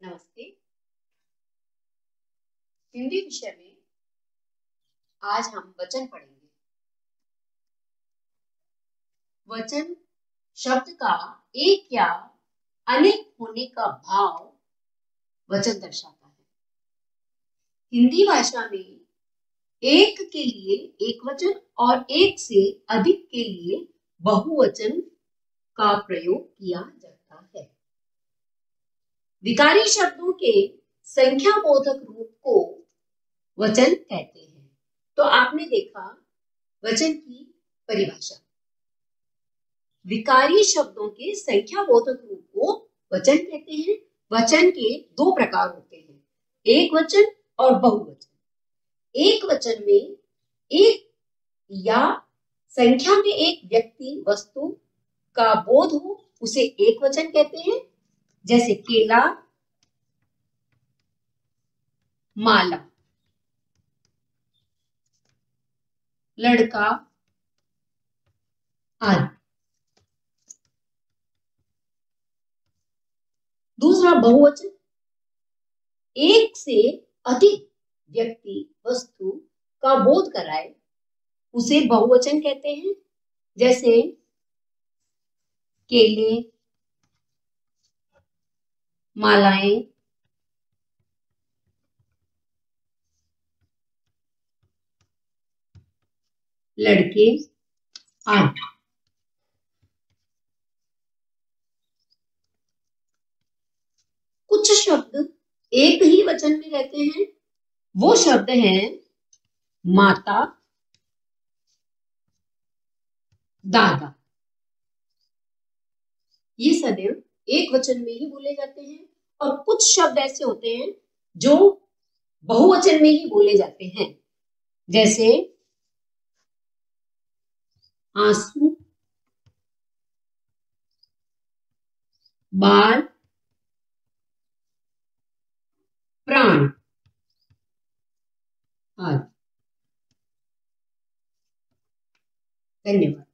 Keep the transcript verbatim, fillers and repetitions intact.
नमस्ते। हिंदी विषय में आज हम वचन पढ़ेंगे। वचन शब्द का एक या अनेक होने का भाव वचन दर्शाता है। हिंदी भाषा में एक के लिए एक वचन और एक से अधिक के लिए बहुवचन का प्रयोग किया जाता है। विकारी शब्दों के संख्या बोधक रूप को वचन कहते हैं। तो आपने देखा वचन की परिभाषा। विकारी शब्दों के संख्या बोधक रूप को वचन कहते हैं। वचन के दो प्रकार होते हैं, एक वचन और बहुवचन। एक वचन में एक या संख्या में एक व्यक्ति वस्तु का बोध हो उसे एक वचन कहते हैं, जैसे केला, माला, लड़का आदि। दूसरा बहुवचन, एक से अधिक व्यक्ति वस्तु का बोध कराए उसे बहुवचन कहते हैं, जैसे केले, मालाएं, लड़के आदि। कुछ शब्द एक ही वचन में रहते हैं, वो शब्द हैं माता, दादा। ये सदैव एक वचन में ही बोले जाते हैं। और कुछ शब्द ऐसे होते हैं जो बहुवचन में ही बोले जाते हैं, जैसे आंसू, बाल, प्राण आदि। धन्यवाद।